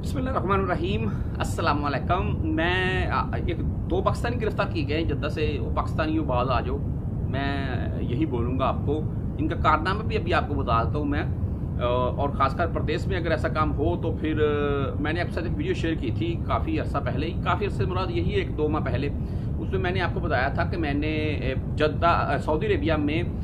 बिस्मिल्लाहिर्रहमानिर्रहीम अस्सलाम वालेकुम। एक दो पाकिस्तानी गिरफ्तार किए गए हैं जद्दा से। वो पाकिस्तानियों बाज आ जाओ, मैं यही बोलूँगा आपको। इनका कारनामा भी अभी आपको बता देता हूँ मैं। और ख़ासकर प्रदेश में अगर ऐसा काम हो तो फिर मैंने आपके साथ एक वीडियो शेयर की थी काफ़ी अर्सा पहले ही, काफ़ी अर्से मुराद यही एक दो माह पहले। उसमें मैंने आपको बताया था कि मैंने जद्दा सऊदी अरेबिया में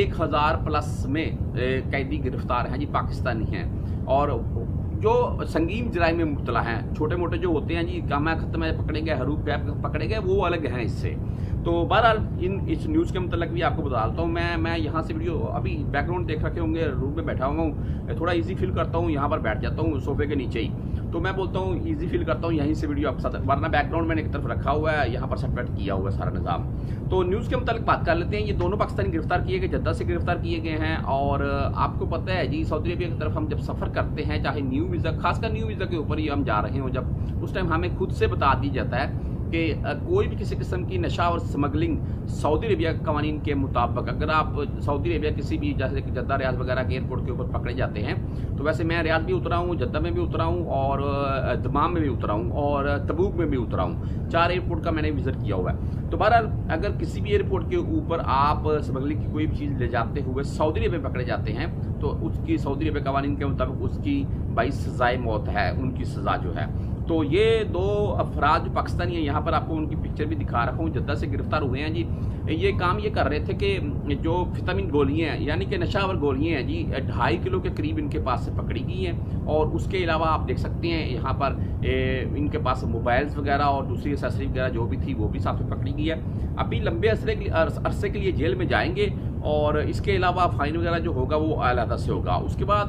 1000+ में कैदी गिरफ्तार हैं जी, पाकिस्तानी हैं। और जो संगीन जराइम में मुब्तला हैं, छोटे मोटे जो होते हैं जी, कामा खत्म है पकड़े गए, हरूफ गैप पकड़े गए, वो अलग हैं इससे। तो बहरहाल इस न्यूज़ के मतलब भी आपको बता देता हूँ। मैं यहाँ से वीडियो अभी बैकग्राउंड देख रखे होंगे, रूम में बैठा हुआ हूँ, थोड़ा इजी फील करता हूँ, यहाँ पर बैठ जाता हूँ सोफे के नीचे ही। तो मैं बोलता हूँ इजी फील करता हूँ, यहीं से वीडियो आपके साथ, वरना बैकग्राउंड मैंने एक तरफ रखा हुआ है, यहाँ पर सेपरेट किया हुआ है सारा निज़ाम। तो न्यूज़ के मतलब बात कर लेते हैं। ये दोनों पाकिस्तानी गिरफ्तार किए गए, जद्दा से गिरफ्तार किए गए हैं। और आपको पता है जी, सऊदी अरेबिया की तरफ हम जब सफ़र करते हैं, चाहे न्यू वीज़ा, खासकर न्यू वीज़ा के ऊपर ही हम जा रहे हो, जब उस टाइम हमें खुद से बता दिया जाता है कि कोई भी किसी किस्म की नशा और स्मगलिंग सऊदी अरेबिया के कवानीन के मुताबिक, अगर आप सऊदी अरेबिया किसी भी जैसे कि जद्दा रियाद वगैरह के एयरपोर्ट के ऊपर पकड़े जाते हैं, तो वैसे मैं रियाद भी उतरा हूँ, जद्दा में भी उतरा हूँ, और दमाम में भी उतरा हूँ, और तबूक में भी उतरा हूँ। 4 एयरपोर्ट का मैंने विजिट किया हुआ है। तो बहरहाल अगर किसी भी एयरपोर्ट के ऊपर आप स्मगलिंग की कोई भी चीज़ ले जाते हुए सऊदी अरेबिया में पकड़े जाते हैं, तो उसकी सऊदी अरेबिया कवानीन के मुताबिक उसकी 22 सज़ाए मौत है, उनकी सज़ा जो है। तो ये दो अफराद जो पाकिस्तानी हैं, यहाँ पर आपको उनकी पिक्चर भी दिखा रखा हूँ, जद्दा से गिरफ्तार हुए हैं जी। ये काम ये कर रहे थे कि जो फिटामिन गोलियाँ हैं, यानी कि नशावर गोलियाँ हैं जी, 2.5 किलो के करीब इनके पास से पकड़ी गई हैं। और उसके अलावा आप देख सकते हैं यहाँ पर इनके पास मोबाइल्स वगैरह और दूसरी एसेसरी वगैरह जो भी थी वो भी साथ में पकड़ी गई है। अभी लंबे अरसे के लिए जेल में जाएंगे, और इसके अलावा फ़ाइन वगैरह जो होगा वो अलहदा से होगा। उसके बाद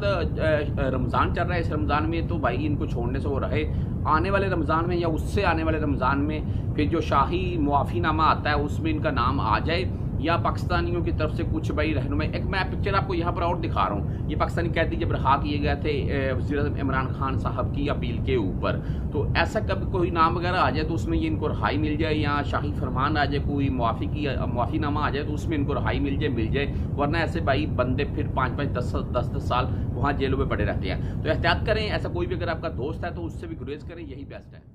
रमज़ान चल रहा है, इस रमज़ान में तो भाई इनको छोड़ने से वो रहे। आने वाले रमज़ान में या उससे आने वाले रमज़ान में फिर जो शाही मुआफ़ीनामा आता है उसमें इनका नाम आ जाए, या पाकिस्तानियों की तरफ से कुछ भाई रहनुमाई। एक मैं पिक्चर आपको यहाँ पर और दिखा रहा हूँ। ये पाकिस्तानी कैदी जब रहा किए गए थे वज़ीर-ए-आज़म इमरान खान साहब की अपील के ऊपर, तो ऐसा कभी कोई नाम वगैरह आ जाए तो उसमें ये इनको रहाई मिल जाए, या शाही फरमान आ जाए, कोई मुआफ़ीनामा आ जाए तो उसमें इनको रहाई मिल जाए। वरना ऐसे भाई बंदे फिर 5-5, 10-10 साल वहाँ जेलों में पड़े रहते हैं। तो एहतियात करें, ऐसा कोई भी अगर आपका दोस्त है तो उससे भी गुरेज करें, यही बेस्ट है।